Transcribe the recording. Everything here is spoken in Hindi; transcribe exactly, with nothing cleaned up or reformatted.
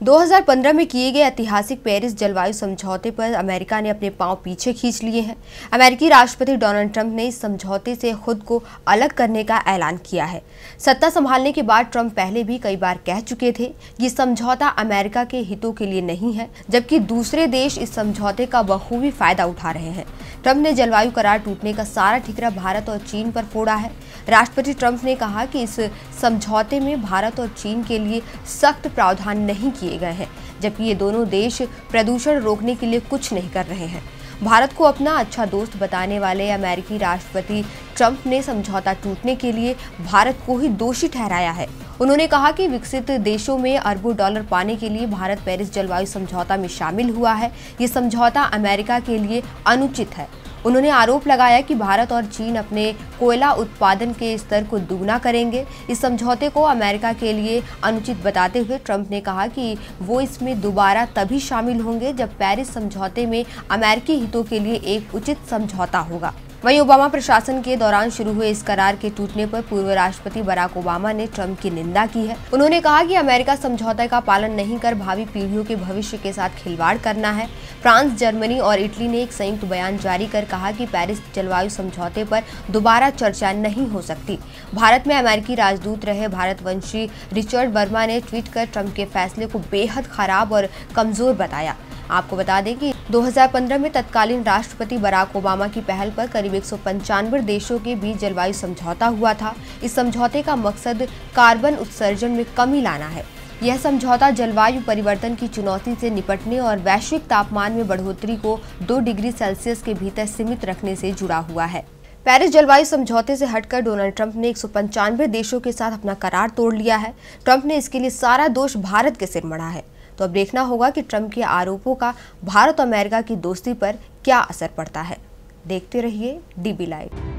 दो हज़ार पंद्रह में किए गए ऐतिहासिक पेरिस जलवायु समझौते पर अमेरिका ने अपने पांव पीछे खींच लिए हैं। अमेरिकी राष्ट्रपति डोनाल्ड ट्रंप ने इस समझौते से खुद को अलग करने का ऐलान किया है। सत्ता संभालने के बाद ट्रंप पहले भी कई बार कह चुके थे ये समझौता अमेरिका के हितों के लिए नहीं है, जबकि दूसरे देश इस समझौते का बखूबी फायदा उठा रहे हैं। ट्रंप ने जलवायु करार टूटने का सारा ठिकरा भारत और चीन पर फोड़ा है। राष्ट्रपति ट्रंप ने कहा कि इस समझौते में भारत और चीन के लिए सख्त प्रावधान नहीं किए गए हैं, जबकि ये दोनों देश प्रदूषण रोकने के लिए कुछ नहीं कर रहे हैं। भारत को अपना अच्छा दोस्त बताने वाले अमेरिकी राष्ट्रपति ट्रंप ने समझौता टूटने के लिए भारत को ही दोषी ठहराया है। उन्होंने कहा कि विकसित देशों में अरबों डॉलर पाने के लिए भारत पेरिस जलवायु समझौता में शामिल हुआ है। ये समझौता अमेरिका के लिए अनुचित है। उन्होंने आरोप लगाया कि भारत और चीन अपने कोयला उत्पादन के स्तर को दुगना करेंगे। इस समझौते को अमेरिका के लिए अनुचित बताते हुए ट्रंप ने कहा कि वो इसमें दोबारा तभी शामिल होंगे जब पेरिस समझौते में अमेरिकी हितों के लिए एक उचित समझौता होगा। वहीं ओबामा प्रशासन के दौरान शुरू हुए इस करार के टूटने पर पूर्व राष्ट्रपति बराक ओबामा ने ट्रंप की निंदा की है। उन्होंने कहा कि अमेरिका समझौते का पालन नहीं कर भावी पीढ़ियों के भविष्य के साथ खिलवाड़ करना है। फ्रांस, जर्मनी और इटली ने एक संयुक्त बयान जारी कर कहा कि पेरिस जलवायु समझौते पर दोबारा चर्चा नहीं हो सकती। भारत में अमेरिकी राजदूत रहे भारतवंशी रिचर्ड वर्मा ने ट्वीट कर ट्रंप के फैसले को बेहद खराब और कमजोर बताया। आपको बता दें कि दो हज़ार पंद्रह में तत्कालीन राष्ट्रपति बराक ओबामा की पहल पर करीब एक सौ पंचानवे देशों के बीच जलवायु समझौता हुआ था। इस समझौते का मकसद कार्बन उत्सर्जन में कमी लाना है। यह समझौता जलवायु परिवर्तन की चुनौती से निपटने और वैश्विक तापमान में बढ़ोतरी को दो डिग्री सेल्सियस के भीतर सीमित रखने से जुड़ा हुआ है। पेरिस जलवायु समझौते से हटकर डोनाल्ड ट्रंप ने एक सौ पंचानवे देशों के साथ अपना करार तोड़ लिया है। ट्रंप ने इसके लिए सारा दोष भारत के सिर मढ़ा है। तो अब देखना होगा कि ट्रंप के आरोपों का भारत और अमेरिका की दोस्ती पर क्या असर पड़ता है। देखते रहिए डीबी लाइव।